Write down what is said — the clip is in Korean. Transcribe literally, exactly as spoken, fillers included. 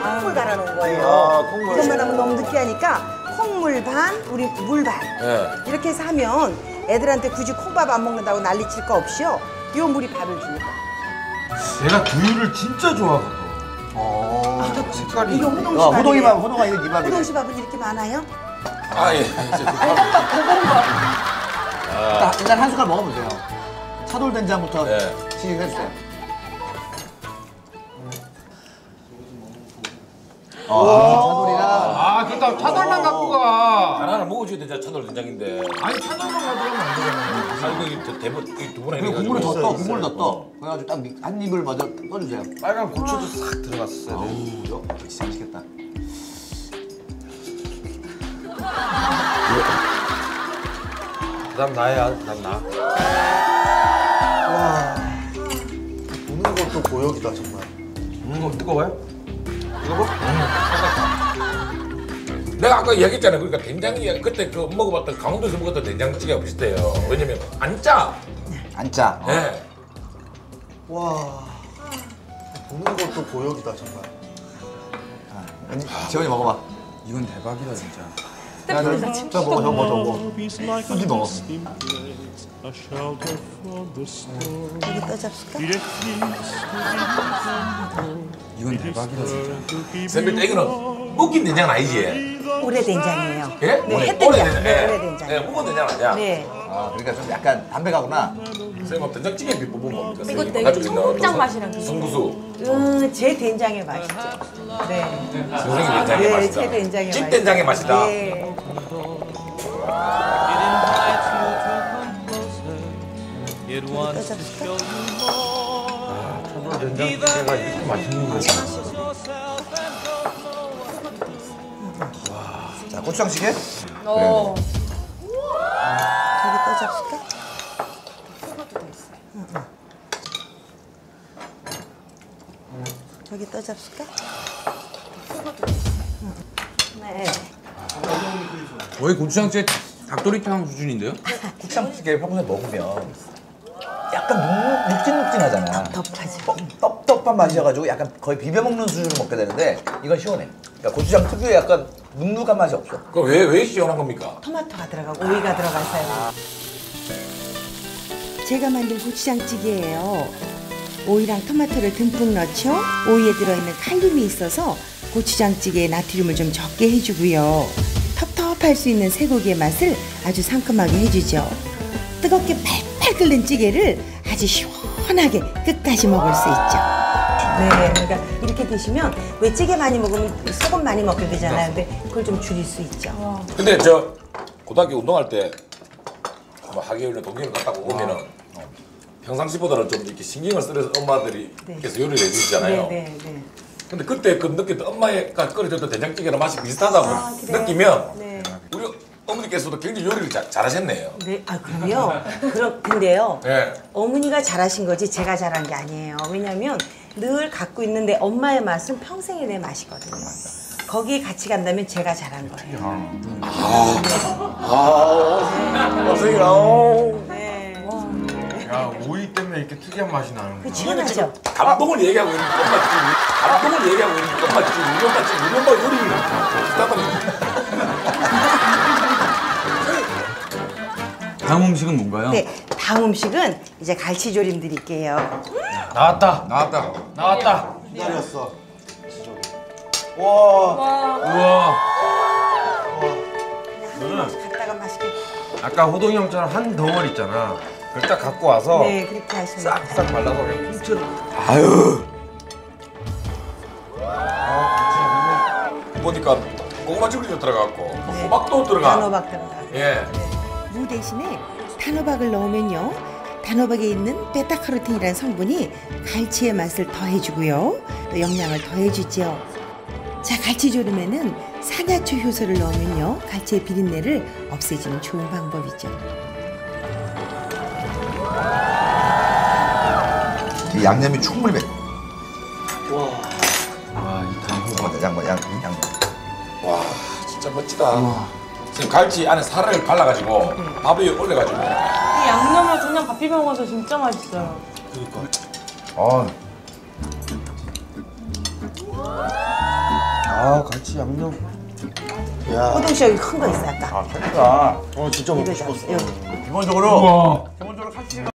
콩물 갈아 놓은 거예요. 아, 콩물. 이것만 하면 너무 느끼하니까 콩물 반, 우리 물 반. 네. 이렇게 해서 하면 애들한테 굳이 콩밥 안 먹는다고 난리 칠 거 없이요. 요 물이 밥을 주니까. 내가 두유를 진짜 좋아하거든. 어. 색깔이. 이거 호동씨 야, 밥이에요. 호동이만, 호동아 이거 네 밥이네. 호동씨 밥은 이렇게 많아요? 아, 예. 자, 일단 한 숟갈 먹어보세요. 차돌된장부터 네. 시식해주세요. 아, 차돌이랑. 아, 그니까 차돌만 갖고 가. 하나는 먹어줘야 되잖아, 차돌 된장인데. 아니, 차돌만 가져가면 안 되잖아. 아이고, 이 대본, 이 두 분에 그리고 국물을 더 떠, 국물을 더 떠. 그래가지고 딱 한 입을 먼저 떠주세요. 빨간 고추도 싹 들어갔어요. 어우, 이거 진짜 맛있겠다. 그 다음 나야, 그 다음 나. 와, 보는 것도 고역이다 정말. 이거 뜨거워요? 뜨거워? 내가 아까 이야기했잖아요. 그러니까 된장이 그때 그 먹어봤던 강원도에서 먹었던 된장찌개가 비슷해요. 왜냐면 안 짜. 안 짜. 네. 와, 보는 것도 고역이다 정말. 언니, 지원이 먹어봐. 이건 대박이다, 진짜. 야, 너, 저 먹어, 저 먹어, 저 먹어. 손지 먹어. 여기 떠 잡을까? 이건 대박이다, 진짜. 쌤들 이거는 먹긴 된장은 아니지. 오래된장이에요. 예? 네, 오래- 햇된장. 오래된장. 네, 예. 오래된장. 예, 먹은 된장 아니야. 네. 아, 그러니까 좀 약간 담백하구나. 선생님, 된장찌개 비법은 뭡니까? 이거 선생님, 되게 가지고 있는 청국장 어떤 맛이랑 성- 비슷해요. 성구수. 음, 제 된장의 맛이죠. 네. 선생님 된장의 네, 맛이다. 제 된장의 집 맛. 된장의 맛이다. 네. 떠 잡을까? 차돌 된장찌개가 이렇게 맛있는 거지. 자, 고추장찌개? 어. 저기 떠 잡을까? 응, 응. 저기 떠 잡을까? 응. 네. 거의 고추장찌개 닭도리탕 수준인데요? 고추장찌개 평소에 먹으면 약간 눅, 눅진눅진하잖아. 덥하지. 떡, 떡떡한 맛이어가지고 약간 거의 비벼먹는 수준으로 먹게 되는데 이건 시원해. 그러니까 고추장 특유의 약간 눅눅한 맛이 없어. 그럼 왜, 왜 시원한 겁니까? 토마토가 들어가고 오이가 들어가서요. 제가 만든 고추장찌개예요. 오이랑 토마토를 듬뿍 넣죠. 오이에 들어있는 칼륨이 있어서 고추장찌개에 나트륨을 좀 적게 해주고요. 텁텁할 수 있는 쇠고기의 맛을 아주 상큼하게 해주죠. 뜨겁게 팔팔 끓는 찌개를 아주 시원하게 끝까지 먹을 수 있죠. 네, 그러니까 이렇게 드시면 왜 찌개 많이 먹으면 소금 많이 먹게 되잖아요. 근데 그걸 좀 줄일 수 있죠. 근데 저 고등학교 운동할 때 뭐 하계울이나 동계를 갔다가 오면은 평상시보다는 좀 이렇게 신경을 쓰는 엄마들이 네. 께서 요리를 해주시잖아요. 네, 네, 네. 근데 그때 그 느꼈던 엄마가 끓여줬던 된장찌개랑 맛이 비슷하다고 아, 그래요? 느끼면 네. 우리 어머니께서도 굉장히 요리를 자, 잘하셨네요. 네, 아 그럼요. 그럼 근데요. 네. 어머니가 잘하신 거지 제가 잘한 게 아니에요. 왜냐면 늘 갖고 있는데 엄마의 맛은 평생의 내 맛이거든요. 거기에 같이 간다면 제가 잘한 거예요. 아, 선생님, 아우. 네. 야, 오이 때문에 이렇게 특이한 맛이 나는 그 거야. 시원하죠. 감동을 얘기하고 있는 엄마 지금 감동을 얘기하고 있는 엄마 지금 우리 엄마 지금 우리 엄마 요리를 비슷하다니. 다음 음식은 뭔가요? 네, 다음 음식은 이제 갈치조림 드릴게요. 나왔다. 나왔다. 나왔다. 기다렸어. 와, 우와. 너는 갖다가 맛있게. 아까 호동이 형처럼 한 덩어리 있잖아. 그걸 딱 갖고 와서 네, 그렇게 하시면 돼요. 싹싹 발라서 그냥 통째로. 아유. 보니까 고구마 찌개도 들어갔고 호박도 들어가. 단호박 들어가고. 예. 무 대신에 단호박을 넣으면요. 단호박에 있는 베타카로틴이라는 성분이 갈치의 맛을 더해주고요. 또 영양을 더해주죠. 자, 갈치조림에는 산야초 효소를 넣으면요. 갈치의 비린내를 없애주는 좋은 방법이죠. 이 양념이 충분히 매. 와, 이 단호박. 양반, 양, 양. 와, 진짜 멋지다. 지금 갈치 안에 살을 발라가지고 밥 위에 올려가지고. 이 양념을 그냥 밥 비벼 먹어서 진짜 맛있어요. 어. 아 같이 양념. 야, 호동 씨 여기 큰 거 있어 아까. 아, 칼치가. 어, 진짜 먹고 이거 싶었어. 여기. 기본적으로 기본적으로 칼치가